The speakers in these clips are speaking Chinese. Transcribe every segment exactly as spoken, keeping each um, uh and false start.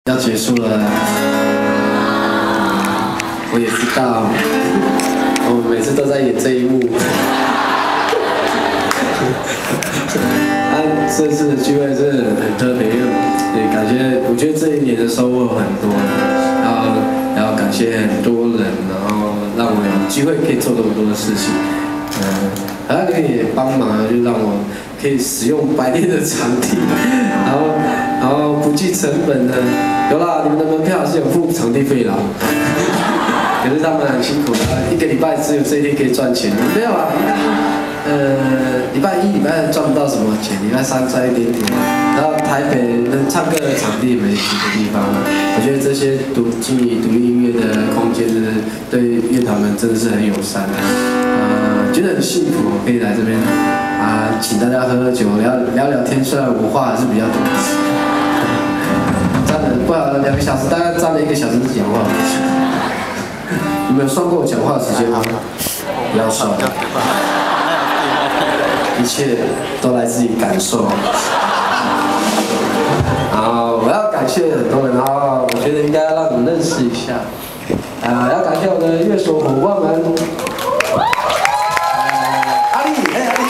要结束了，我也知道，我们每次都在演这一幕。啊，这次的聚会真的很特别，也感谢，我觉得这一年的收获很多，然后然后感谢很多人，然后让我有机会可以做这么多的事情，嗯，还有可以帮忙，就让我可以使用白天的场地，然后然后不计成本的，有啦，你们的门票是有付场地费啦，可是他们很辛苦的，一个礼拜只有这一天可以赚钱，没有啊。呃，礼拜一、礼拜二赚不到什么钱，礼拜三赚一点点。然后台北那唱歌的场地没几个地方，我觉得这些独经营独立音乐的空间，真的对乐团们真的是很友善的。呃，觉得很幸福，可以来这边啊，请大家喝喝酒，聊聊聊天。虽然我话还是比较多，站了不好两个小时，大概站了一个小时讲话。你们有算过我讲话的时间吗？不要算。一切都来自于感受。然后我要感谢很多人，然后我觉得应该要让你们认识一下。啊、呃，要感谢我的乐手伙伴们。呃、阿力，哎、欸，阿力，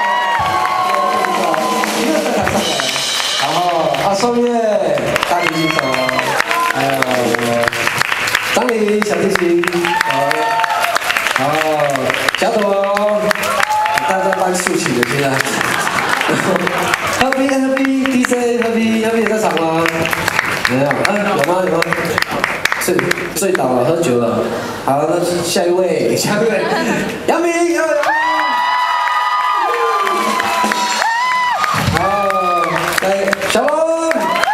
一个在台上来。然后阿松月，大提琴手，还有张琳小提琴，然后小朵。大家搬竖琴的现在 ，Happy Happy D J Happy Happy 也在场吗？没有，啊有吗有吗？醉醉倒了，喝酒了。好，那下一位，下一位，杨明，杨明。好，来小龙。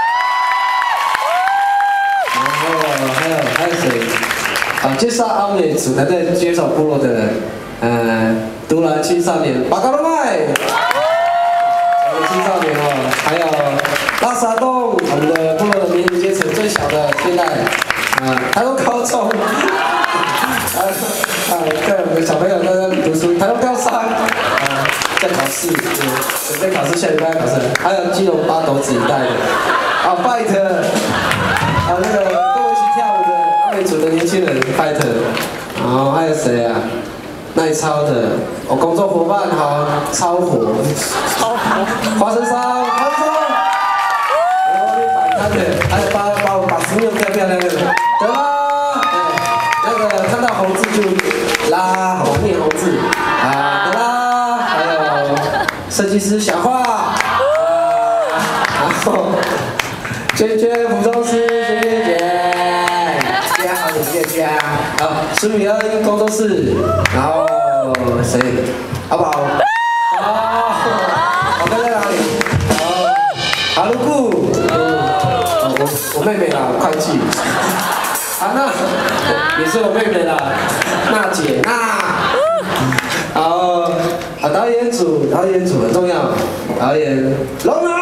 然后还有还有谁？好，介绍阿美族，来在介绍部落的人，呃。独蓝青少年巴卡罗麦，我们青少年哦，还有拉萨洞，我们的部落的年龄阶层最小的现在，啊，还有高中，啊啊，对，我们小朋友都在读书，还有高三，啊，在考试，准备考试，下礼拜考试，还有基隆八斗子一代的，啊 ，Fight， 还有那个跟我一起跳舞的阿美族的年轻人 Fight， 然后还有谁啊？耐操的，我工作伙伴好，超火，超火，花生烧，花生烧，然后摆摊的，还有把把我把服务漂漂亮亮的，得啦，对，那个看到红字就拉红面红字，啊，得啦，还有设计师小画，啊，然后娟娟服装师娟娟姐。家好，姐姐家，好，十米二一工作室，然后谁？阿宝，哦，我哥在哪里？哦，哈鲁固，哦，我我妹妹啦，会计，啊那也是我妹妹啦，娜姐娜，然后啊导演组，导演组很重要，导演龙南。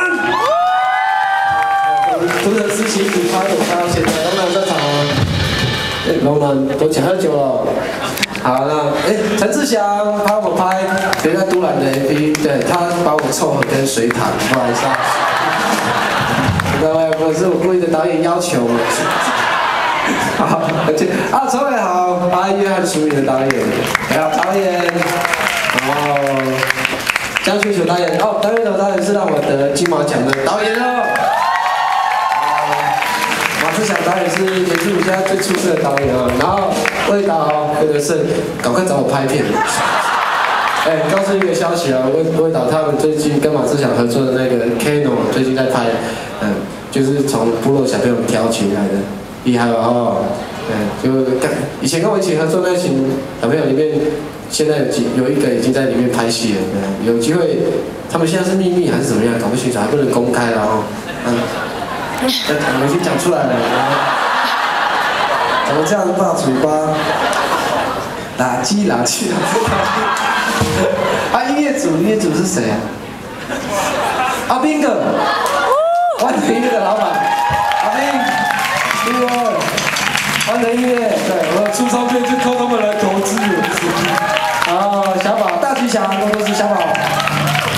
读者思琪组发我发到现在，龙南在场吗？哎，龙南都请喝酒了。好，那哎，陈志祥帮我拍原来都兰的 M V， 对他把我凑合跟水塔，不好意思啊。各位，不是我故意的，导演要求。好，而且啊，陈伟豪，阿约翰淑敏的导演，还有导演，然后江雪球导演，哦，导演的导演是让我得金马奖的导演哦。马志祥导演是年轻现在最出色的导演啊，然后魏导或者是赶快找我拍片。哎，告诉一个消息啊，魏魏导他们最近跟马志祥合作的那个 Kano 最近在拍，嗯，就是从部落小朋友挑起来的，厉害吧哦。嗯，就以前跟我一起合作那群小朋友里面，现在有几有一个已经在里面拍戏了，嗯，有机会，他们现在是秘密还是怎么样，搞不清楚，还不能公开了哦，嗯。我已经讲出来了，怎么这样大嘴巴？垃圾垃圾垃圾！啊，音乐组音乐组是谁啊？阿斌哥，万能音乐的老板，阿斌，斌哥，万能音乐，对，我出唱片就靠他们来投资。哦，小宝，大吉祥工作室小宝，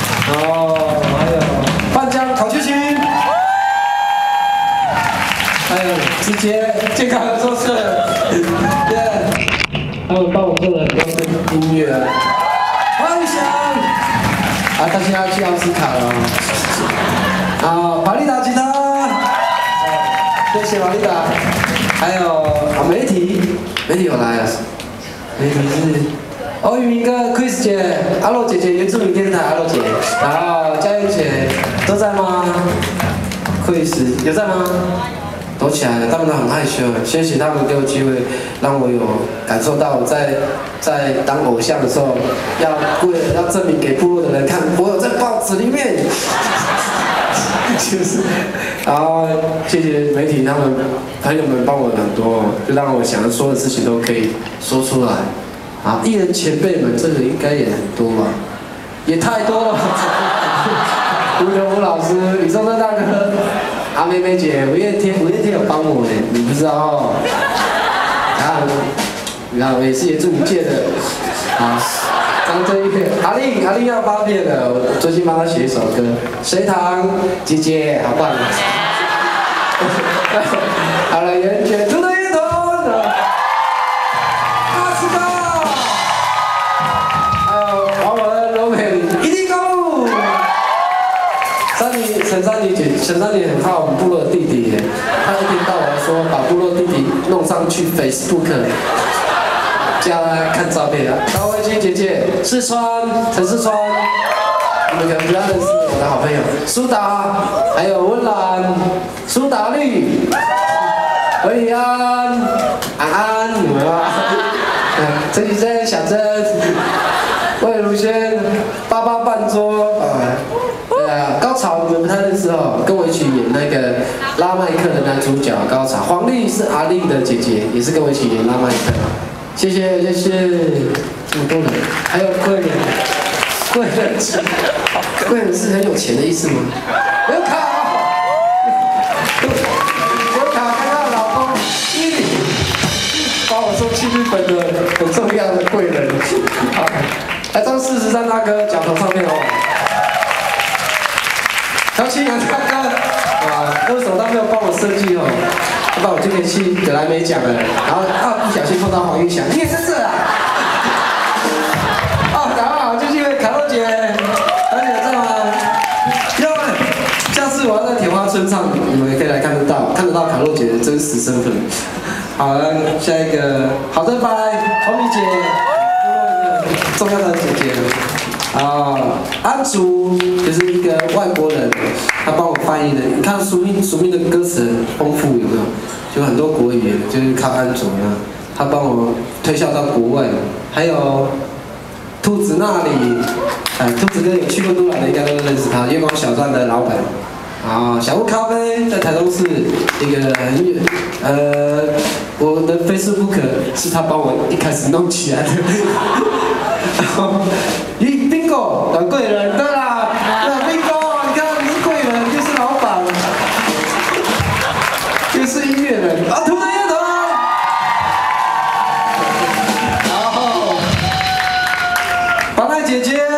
哦，还有半江考秋琴。还还有直接健康的做事，对，他们帮我做了很多的音乐，欢迎啊，他现在去奥斯卡了，啊，玛丽达吉他，谢谢玛丽达，还有啊媒体，媒体有来啊，媒体是。 欧宇明哥、Chris 姐、阿洛姐姐、原住民电视台阿洛姐，然后佳媛姐都在吗 ？Chris 有在吗？躲起来了，他们都很害羞。谢谢他们给我机会，让我有感受到在在当偶像的时候，要为了要证明给部落的人看，我有在报纸里面。就是，然后谢谢媒体他们朋友们帮我很多，就让我想说的事情都可以说出来。 啊，艺人前辈们，这个应该也很多吧，也太多了吧。吴德武老师、李宗盛大哥、阿妹妹姐、五月天，五月天有帮我呢，你不知道哦。然后，然后也是原住民界的，啊，张震岳、阿令，阿令要发片了，我最近帮他写一首歌，隋唐姐姐，好棒。好了，袁泉，猪的乐团。 陈珊妮姐，陈珊妮很怕我们部落的弟弟耶，她一天到晚说把部落弟弟弄上去 Facebook， 叫他看照片啊。高慧君姐姐，四川，陈四川，你们可能不要认识我的好朋友苏达，还有温岚、苏打绿、维里安、安安，你们啊，陈绮贞、小珍、魏如萱、八八半桌啊。 呃，高潮你们不太认识哦，跟我一起演那个拉麦克的男主角高潮。黄丽是阿丽的姐姐，也是跟我一起演拉麦克。谢谢谢谢，这么多人，还有贵人，贵人是贵人是很有钱的意思吗？刘卡，刘卡看到老公一把我送去日本的很重要的贵人。好，来张四十三大哥脚头上面哦。 小青阳大哥，啊，歌手他没有帮我设计哦，要不然我就可以去格莱美奖了。然后啊，不小心碰到黄玉祥，你也是这啊？哦，然后好，就因为卡洛姐，卡洛姐在吗？要，下次我要在铁花村唱，你们也可以来看得到，看得到卡洛姐的真实身份。好了，下一个，好的，拜，红米姐，重要的姐姐。 啊，安竹就是一个外国人，他帮我翻译的。你看署名署名的歌词很丰富，有没有？就很多国语，就是靠安竹啊，他帮我推销到国外。还有兔子那里，哎，兔子哥有去过都兰的应该都认识他，月光小站的老板。啊，小屋咖啡在台中市一个很远，呃，我的 Facebook 是他帮我一开始弄起来的。然后，咦 ，bingo， 阮贵人，对啦，对 bingo， 你看你是贵人，又是老板，又是音乐人，啊，土人乐团。然后，宝奈姐姐，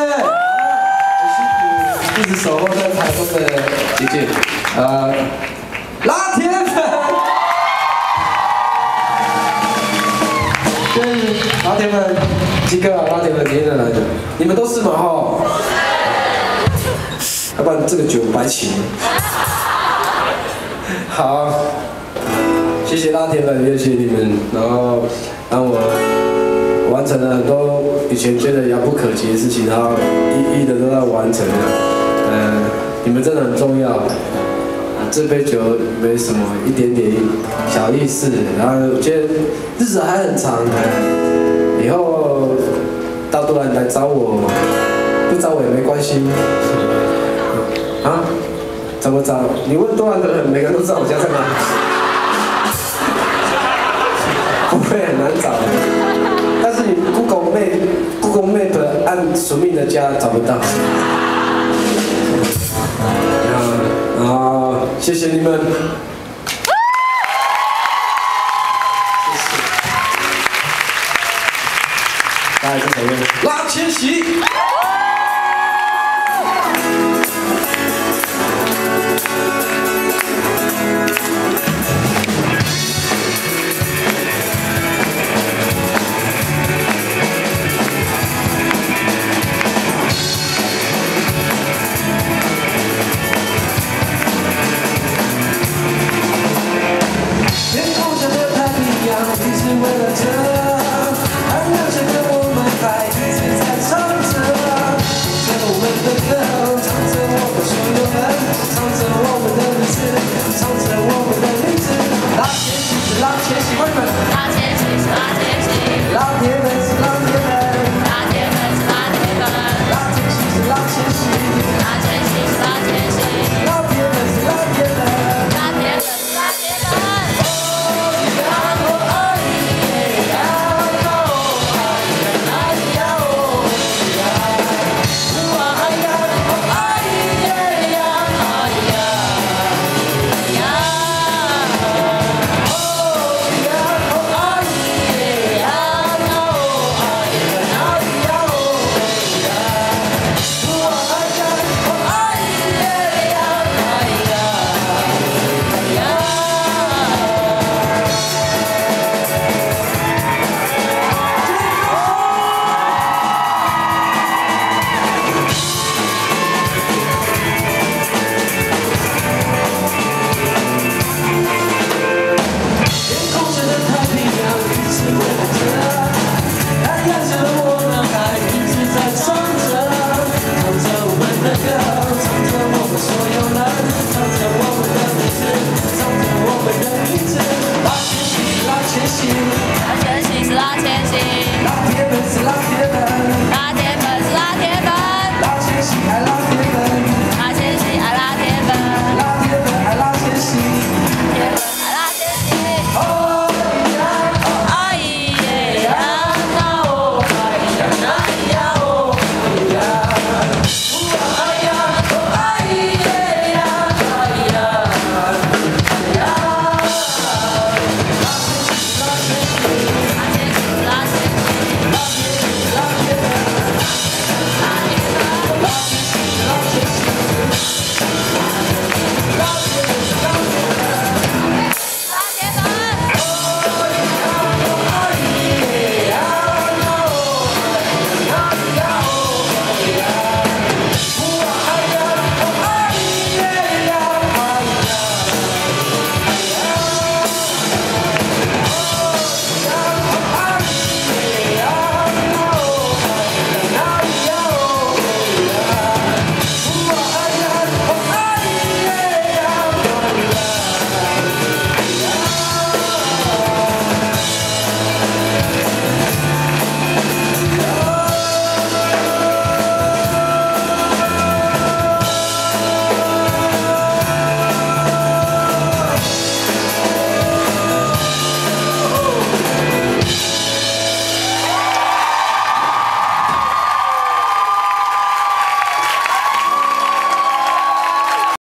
一直守候在台中的姐姐，呃，拉铁粉。 拉铁粉几个啊？拉铁粉几个人来的？你们都是嘛吼？要不然这个酒白请。好，谢谢拉铁粉，谢谢你们，然后让我完成了很多以前觉得遥不可及的事情，然后一一的都要完成了。呃，你们真的很重要。这杯酒没什么，一点点小意思，然后我觉得日子还很长。 以后到都兰来找我，不找我也没关系。啊？怎么找？你问都兰的人，每个人都知道我家在哪。不会很难找，但是你 Google Map Google Map 按署名的家找不到。啊啊！谢谢你们。 来，这首歌，拉千玺。